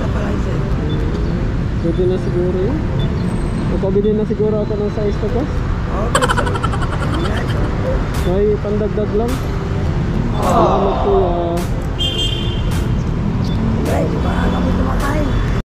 Pwede na siguro yun. Pabili na siguro ako ng size to boss. May pandagdag lang. Salamat kuya. Guys, baka kami tumakain.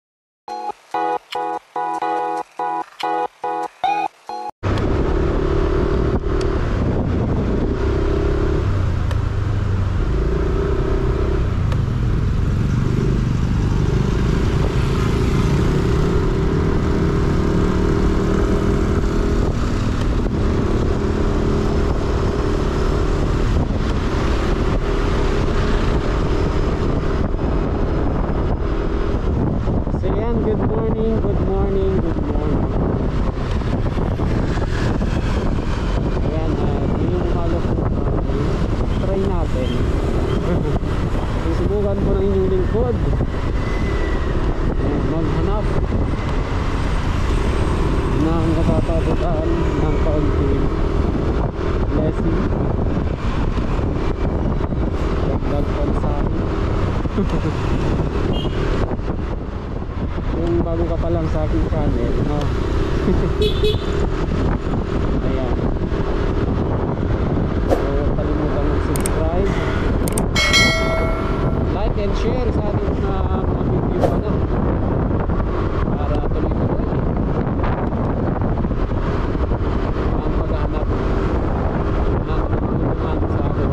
Susubukan po ng inyong lingkod maghanap ng kapapatutaan ng kaunting blessing, dagdag pansahin. Kung bago ka pa lang sa aking channel, no? Ayan, so kalimutan mag-subscribe, like and share sa ating mga video pa na para tuloy-tuloy ang paghahanap ng tulungan sa ating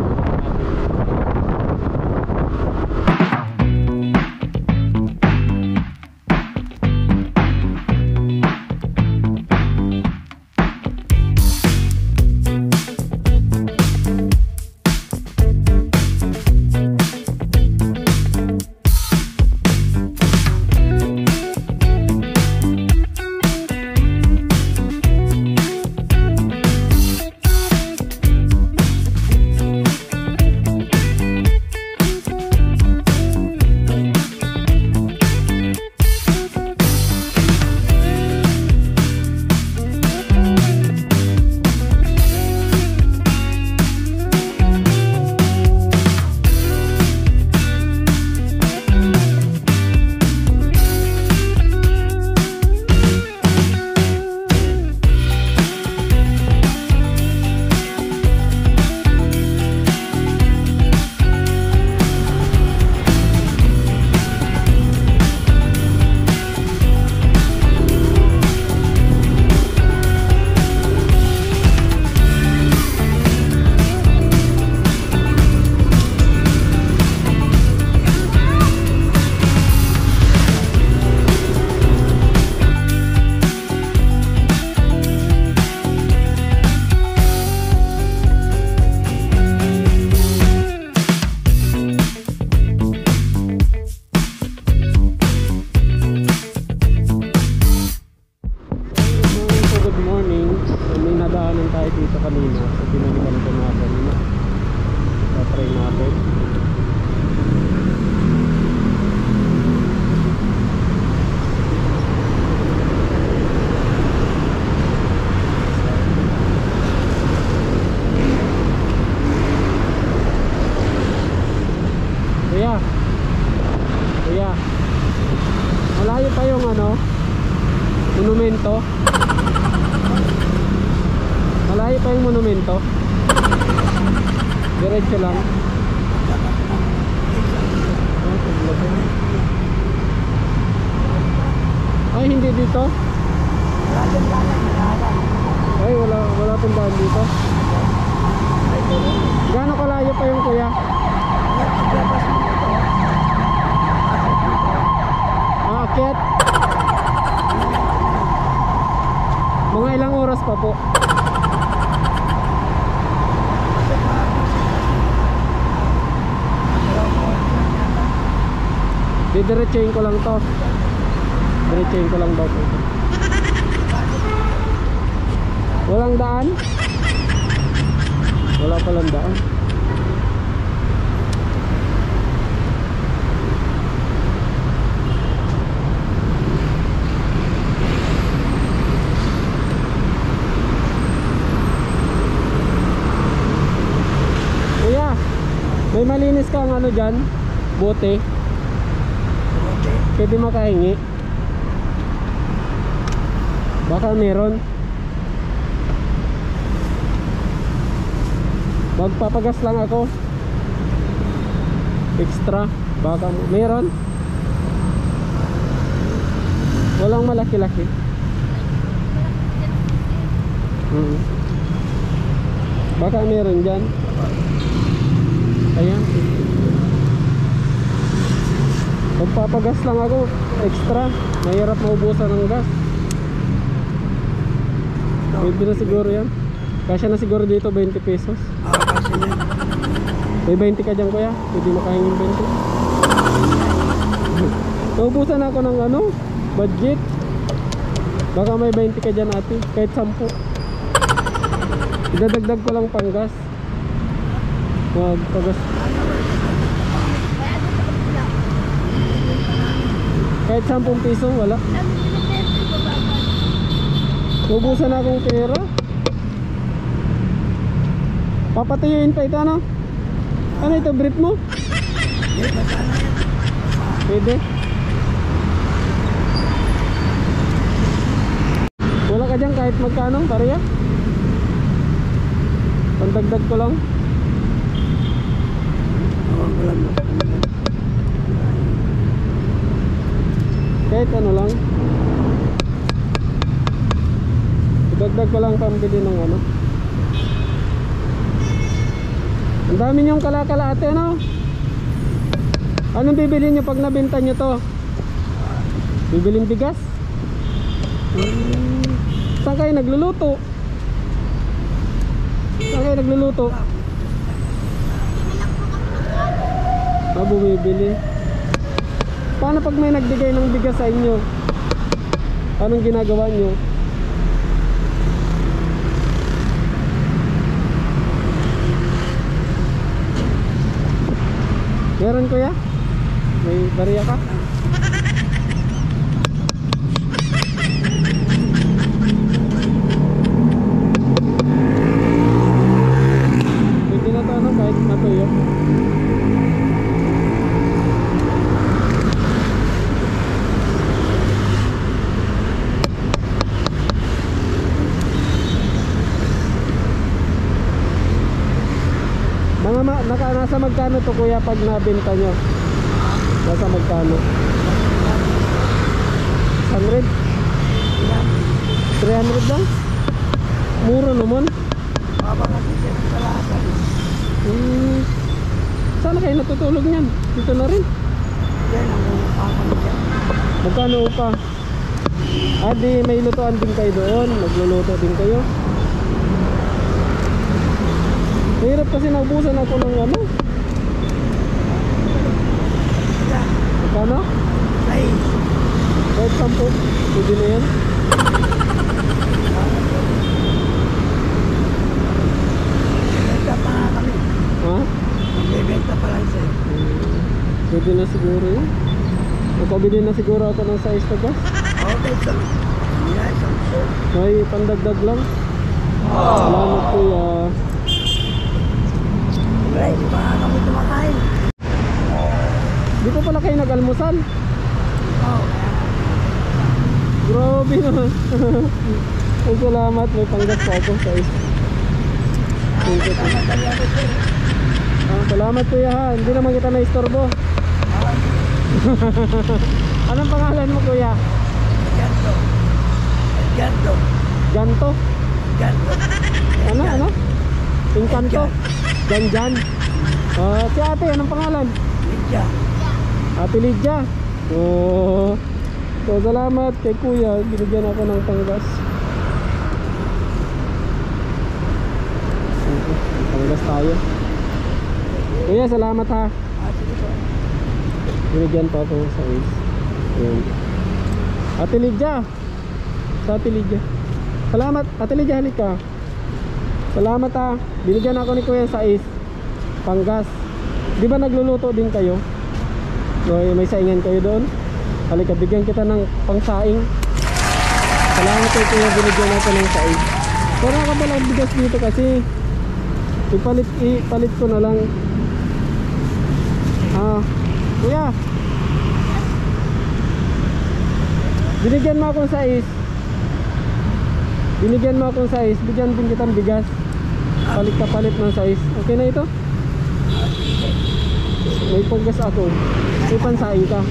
dito kanina sa pinaniman ko natin, no? Try natin. Kuya, malayo pa yung ano, monumento. Malayo pa yung monumento. Diretso lang. Ay, hindi dito. Ay, wala pong daan dito. Gaano kalayo pa yung kuya? Aakyat. Mga ilang oras pa po? Didiretsuhin ko lang to. Diretsuhin ko lang daw po. Walang daan? Wala palang daan. Kuya, may malinis kang ano dyan? Bote? Pwede makahingi. Baka meron. Magpapagas lang ako. Extra. Baka meron. Walang malaki-laki. Baka meron dyan. Ayan. Magpapagas lang ako. Extra. Mahirap maubusan ng gas. Pwede na siguro yan. Kasya na siguro dito 20 pesos. Kasi na. May 20 ka dyan kuya. Pwede makahingin 20. Naubusan ako ng ano, budget. Baka may 20 ka dyan ate. Kahit 10. Idadagdag ko lang pang gas. Magpagas. Kahit 10 piso wala. Naubusan na akong pera. Papatuyuin pa ito ano? Ano ito, brief mo? Pwede. Wala ka dyan kahit magkano, pariya? Pandagdag ko lang. Kahit ano lang. Dagdag ko lang pambili ng ano. Ang dami niyong kalakala ate ano. Anong bibili niyo pag nabenta niyo to? Bibiling bigas? Saan kayo nagluluto? Saan kayo nagluluto? Bumibili. Paano pag may nagbigay ng bigas sa inyo? Anong ginagawa niyo? Meron kuya? May bariya ka? Pwede na to ano kahit matuyo. Nasa magkano to kuya pag nabenta nyo? Nasa magkano? 100? 300 lang? Mura naman. Saan kayo natutulog niyan? Dito na rin? Magkano upa? Di may lutuan din kayo doon. Magluluto din kayo. Hirap kasi naubusan ako ng ano. Magkano? Kahit 10. Pwede na yan. Benta pa nga kami. Ha? Benta pa lang sa'yo. Pwede na siguro yun. Magpabili na siguro ako ng size na gas. Okay, so. May pandagdag lang. Salamat kuya. Right, di ba kami tumakain? Di pa pala kayo nag-almusal? Oo. Grabe naman. Ang salamat, may panggas pa ako sa is. Salamat kuya ha, hindi naman kita na-istorbo. Anong pangalan mo kuya? Ganto. Ganto. Ganto? Ganto. Ano? Encanto? Janjan? Si ate, anong pangalan? Lydia. Ate Lydia. So salamat kay kuya, binigyan ako ng panggas. Panggas tayo. Kuya, salamat ha. Sige po. Binigyan pa ako sa is. Ate Lydia. Sa Ate Lydia. Salamat, Ate Lydia, halika. Salamat ha. Binigyan ako ni kuya sa is. Panggas. Di ba nagluluto din kayo? So, may saingan kayo doon? Halika, bigyan kita ng pangsaing. Salamat kay kuya, binigyan ako ng saing. Pero ka pala bigas dito kasi ipalit ko na lang. Kuya, Binigyan mo akong sais. Binigyan mo akong sais. Bigyan din kitang bigas. Palit ka palit ng sais. Okay na ito? May paggas ako. May pansaing ka.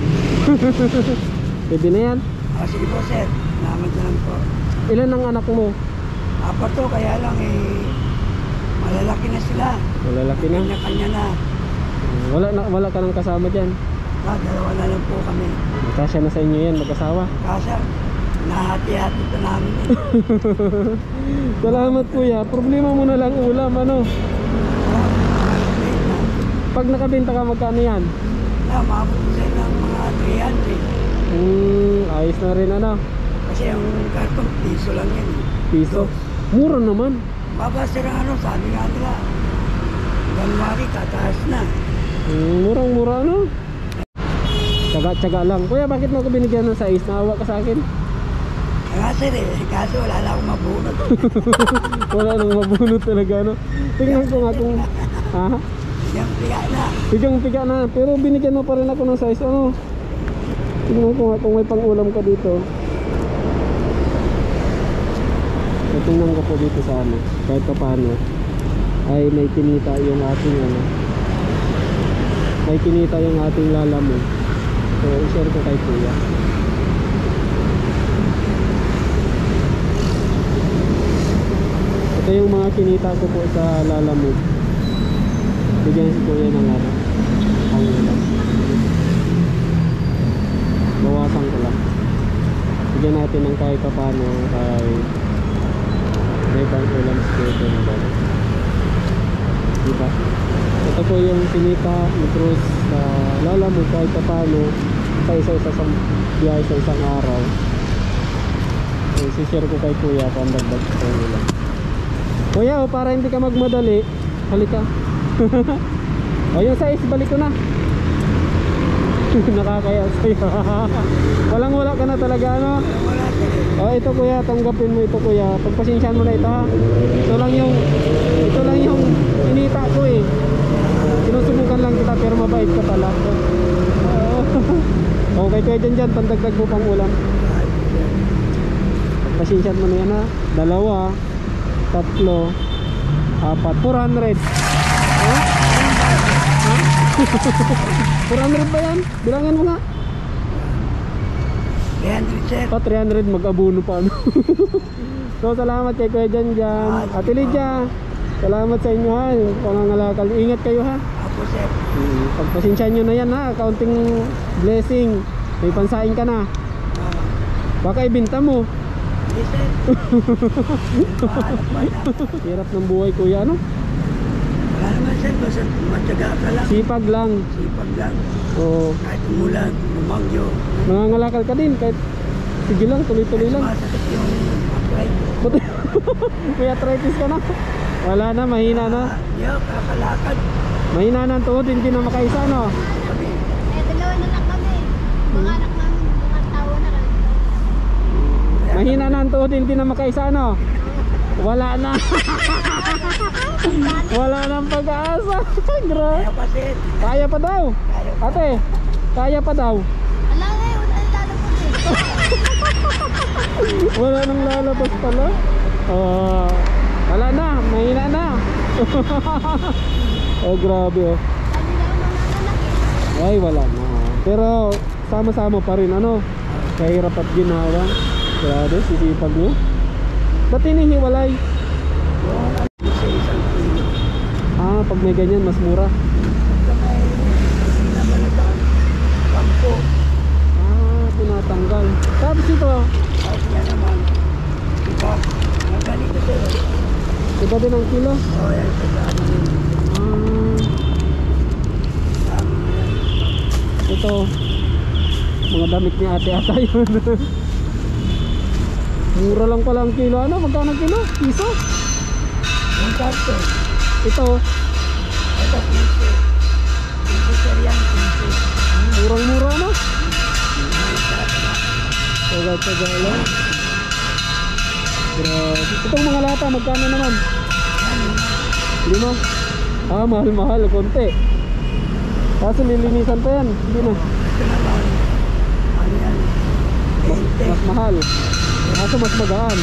Pwede na yan. Sige po sir, salamat na lang po. Ilan ang anak mo? Apat to, kaya lang malalaki na sila. Malalaki na. Kanya-kanya na. Wala ka nang kasama dyan. Dalawa na lang po kami. Kasya na sa inyo yan, mag-asawa. Kasi nahati-hati ito namin. Salamat kuya. Problema mo na lang ulam, ano? Pag nakabenta ka, magkano yan? Maabot sila ng mga 300. Ayos na rin, ano? Kasi yung kartong piso lang yan. Piso? Mura naman. Babasa ng ano, sabi nga nila. January, tataas na. Murang-mura, ano? Tsaga-tsaga lang. Kuya, bakit mo ako binigyan ng sais? Naawa ka sa akin? Nga sir kaso wala na akong mabunot. Wala nang mabunot talaga, no? Tingnan ko nga kung... Ha? Yung piga na. Pigang-piga na. Pero binigyan mo pa rin ako ng size, ano? Tingnan ko nga kung may pang-ulam ka dito. So, tingnan ko po dito sa ano. Kahit pa paano ay may kinita yung ating ano. May kinita yung ating lalamog. So, i-share ko kay kuya. Ito yung mga kinita ko po sa lalamog. Bigyan si kuya ng ano, ang ulam. Bawasan ko lang. Bigyan natin ng kahit pa paano kay may pang ulam si kuya ng gano'n. Diba? Ito po yung kinita ni Cruz sa lalamog kahit pa paano sa isa-isang biyahe sa isang araw. So, si-share ko kay kuya kung dagdag sa ulam. Kuya, para hindi ka magmadali, halika. O yung sais, balik ko na. Nakakaya sa'yo. Walang wala ka na talaga, ano? O ito kuya, tanggapin mo ito kuya. Pagpasensyahan mo na ito ha. Ito lang yung inita ko eh. Sinusubukan lang kita pero mabait ka pala. Okay kuya, dyan pandagdag mo pang ulam. Pagpasensyahan mo na yan ha. 2, 3, 4, 400. Ha? 400 ba yan? Bilangan mo nga. 300 sir. 300 mag-abuno pa ano. So salamat kay Kuya Jan. Ate Lydia, salamat sa inyo ha. Yung pangangalakal. Ingat kayo ha. Ako sir. Pagpasensyahan nyo na yan ha. Counting blessing. May pansain ka na. Baka ibinta mo. Hindi sir. Hirap ng buhay kuya, ano? Wala naman sir, basta matyaga ka lang. Sipag lang. Sipag lang. Oo. Kahit umulan, umagyo. Nangangalakal ka din kahit sige lang, tuloy-tuloy lang. Masakit yung upright. May arthritis ka na. Wala na, mahina na. Yo, kakalakad. Mahina na ang tuhod, hindi na makaisa, no? Kami. Dalawa na lang kami. Mga anak namin, mga tawa na kami. Mahina na ang tuhod, hindi na makaisa, no? Wala na. Wala nang pag-asa. Grabe. Kaya pa sir. Kaya pa daw. Kaya pa. Ate, kaya pa daw. Ala nga, wala nang lalabas eh. Wala nang lalabas pala. Wala na, mahina na. Oh, grabe oh. Sabi na ang mga anak eh. Ay, wala na. Pero sama-sama pa rin, ano? Kahirap at ginawa. Grabe, sisipag nyo. Ba't hinihiwalay? Sa isang kilo. Pag may ganyan, mas mura. Kamay, pinabalataan. 10. Tinatanggal. Tapos ito, Tapos niya naman. Iba. Ganito sir. iba din ang kilo. O yan sa dami. Ito, mga damit ni ate ata yun. Mura lang pala ang kilo. Ano? Magkano ang kilo? Piso? Yung karton. Ito, Ito, piso. Piso sir yan, piso. murang-mura na. Taga-taga lang. Grabe. Itong mga lata, magkano naman? 5? Mahal-mahal. Konti. Kaso lilinisan pa yan. Hindi na. Ito naman. Ano yan? Mas mahal. Kaso mas magaan.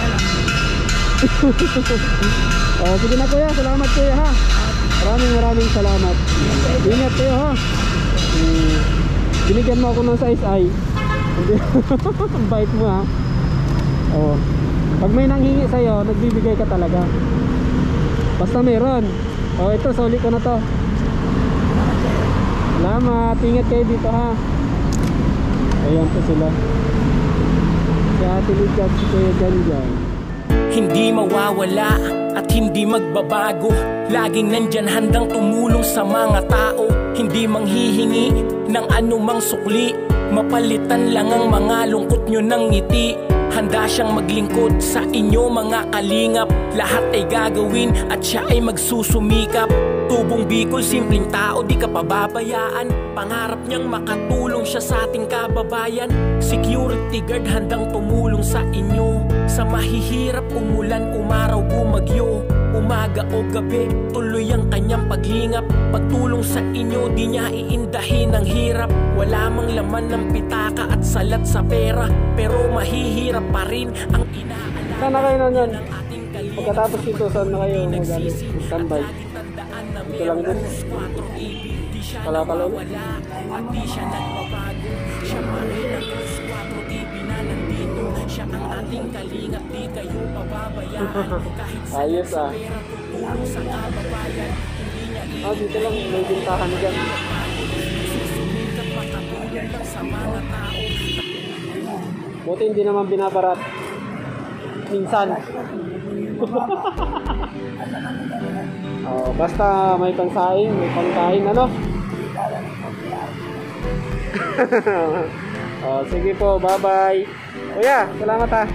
Oh, sige na kuya, salamat kuya ha. Maraming salamat. Ingat kayo ha. Binigyan mo ako ng size ay. Ang bait mo ha. Oh. Pag may nanghingi sa'yo, nagbibigay ka talaga. Basta meron. Oh, ito, soli ko na to. Salamat. Ingat kayo dito ha. Ayan po sila. Si Ate Lydia at si Kuya Janjan. Hindi mawawala at hindi magbabago. Laging nandyan handang tumulong sa mga tao. Hindi manghihingi ng anumang sukli. Mapalitan lang ang mga lungkot nyo ng ngiti. Handa siyang maglingkod sa inyo mga kalingap. Lahat ay gagawin at siya ay magsusumikap. Tubong Bicol, simpleng tao, di ka pababayaan. Pangarap niyang makatulong siya sa ating kababayan. Security guard handang tumulong sa inyo. Sa mahihirap, umulan, umaraw, bumagyo. Umaga o gabi, tuloy ang kanyang paglingap. Pagtulong sa inyo, di niya iindahin ang hirap. Wala mang laman ng pitaka at salat sa pera, pero mahihirap pa rin ang inaalala. Saan na kayo na yan? Ng ating kalingap. Pagkatapos dito, saan na kayo mag-standby? Ito lang din. Wala pa lalo. At di siya nagbabago. Siya pa rin ang Cruz 4 TV na nandito. Siya ang ating kalingap, di kayo pababayaan. Kahit sa Ayos ah. pera, tutulong sa kababayan. Hindi niya Dito lang, may bintahan dyan. isusumikap, makatulong lang sa mga tao. Buti hindi naman binabarat. Minsan. Oh, basta may pangsaing, may pangkain, ano? Oh, sige po, bye-bye. Kuya, salamat ha.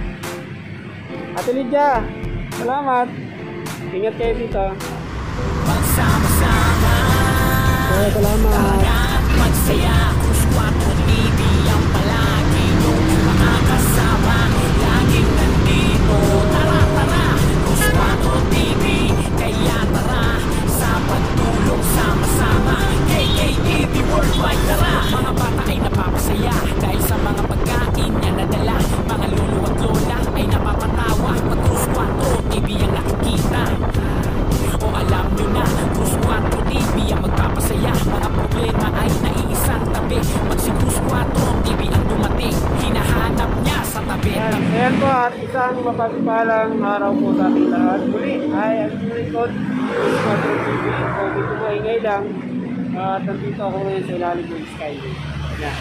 Ate Lydia, salamat. Ingat kayo dito. Magsama-sama, Kuya, salamat. at magsaya. Cruz 4 TV ang palagi niyong makakasama. Laging nandito, tara tara. Cruz 4 TV, kaya tara. Sa pagtulong sama-sama. KKTV Worldwide, tara. Mga bata ay napapasaya dahil sa mga pagkain niya nadala. Mga lolo at lola ay napapatawa. Pag Cruz 4 TV ang nakikita. O alam nyo na, Cruz 4 TV ang magpapasaya. Mga problema ay naiisang tabi. Pag si Cruz 4 TV ang dumating, hinahanap niya sa tabi. Ayan po at isang mapagpalang araw po sa ating lahat. Muli ay ang likod sa TV. So dito po ingay lang at nandito ako ngayon sa ilalim ng Skyway. Ayan.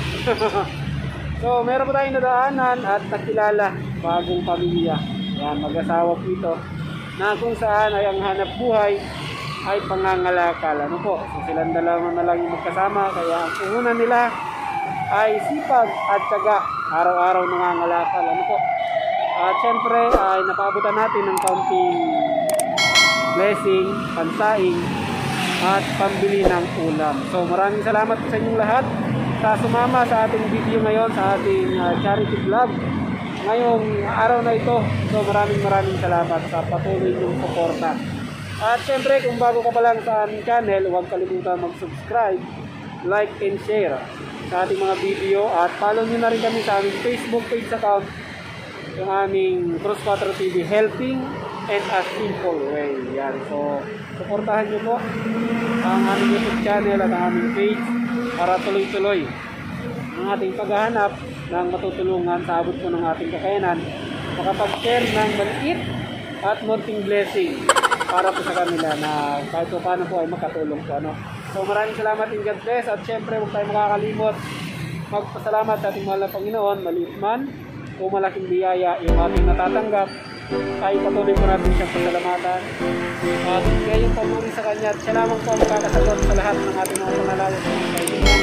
So meron po tayong nadaanan at nakilala bagong pamilya. Ayan, mag-asawa po ito na kung saan ay ang hanap buhay ay pangangalakal. Ano po? So silang dalawa na lang yung magkasama kaya ang puhunan nila ay sipag at tiyaga. Araw-araw nangangalakal. Ano po? At syempre ay napaabutan natin ng kaunting blessing, pansaing at pambili ng ulam. So maraming salamat sa inyong lahat sa sumama sa ating video ngayon, sa ating charity vlog ngayong araw na ito. So maraming salamat sa patuloy niyong suporta. At syempre kung bago ka pa lang sa aming channel, huwag kalimutan mag-subscribe, like and share sa ating mga video at follow nyo na rin kami sa aming Facebook page account, yung aming Cruz 4 TV, helping and a simple way. Yan. So suportahan nyo po ang aming YouTube channel at ang aming page para tuloy-tuloy ang ating paghahanap ng matutulungan sa abot po ng ating kakayanan, makapag-share ng maliit at munting blessing para po sa kanila na kahit paano po ay makatulong po. Ano? So maraming salamat and God bless. At syempre huwag tayo makakalimot magpasalamat sa ating mahal na Panginoon, maliit man o malaking biyaya yung ating natatanggap ay patuloy po natin siyang pasalamatan at ngayong pamuri sa Kanya at siya lamang po ang makakasagot sa lahat ng ating mga panalangin sa mga kaibigan.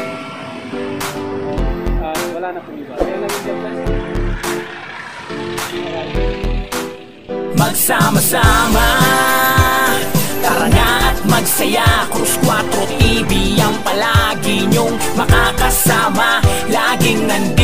Wala na po iba. Kaya lang yung Magsama-sama, tara na at magsaya. Cruz 4 TV ang palagi niyong makakasama. Laging nandito